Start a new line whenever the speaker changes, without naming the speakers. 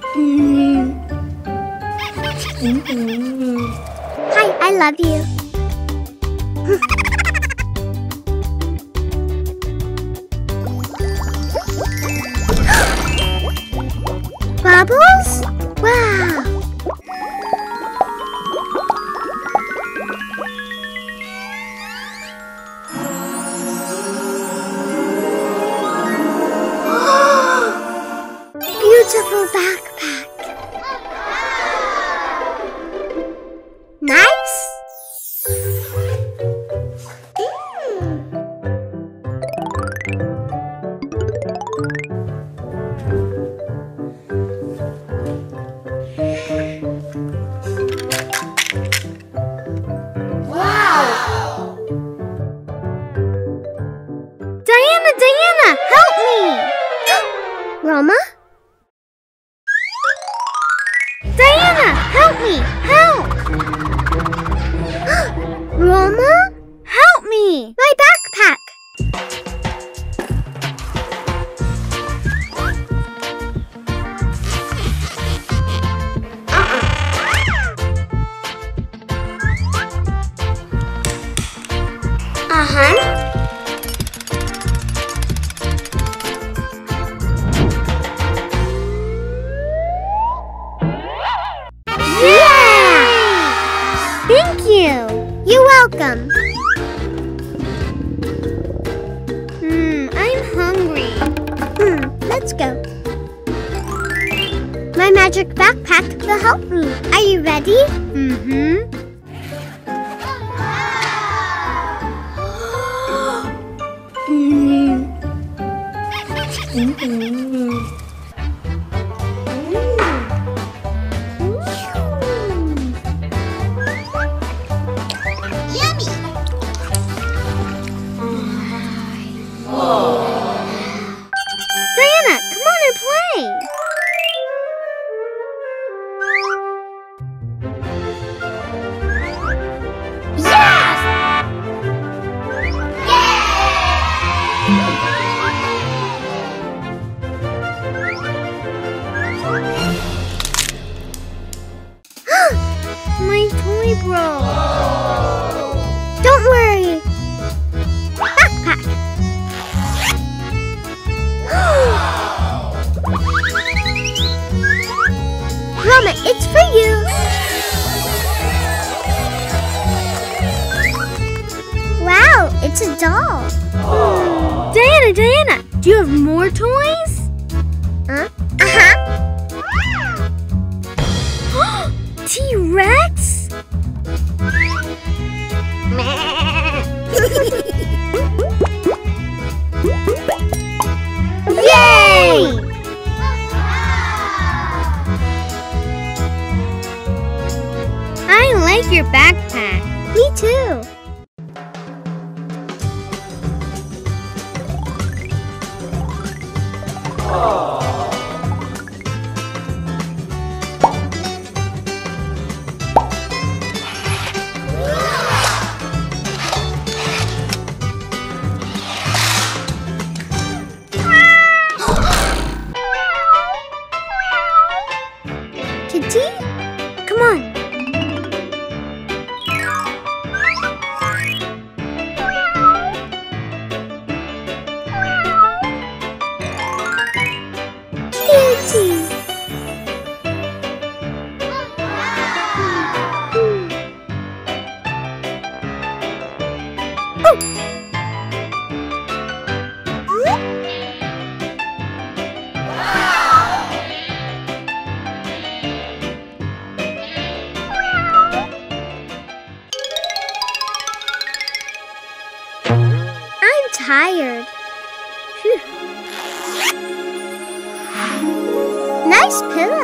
Hi, I love you. Bubbles? Wow! Beautiful backpack. Nice? Wow! Diana, help me! Roma? Diana, help me! Help! Roma? Help me! My backpack! Yeah! Thank you! You're welcome. I'm hungry. Let's go. My magic backpack will help me. Are you ready? My toy broke. Don't worry. Backpack. Roma, it's for you. Wow, it's a doll. Diana, do you have more toys? T-Rex? Yay! I like your backpack. Me too. Kitty? Come on. Kitty. Tired. Whew. Nice pillow.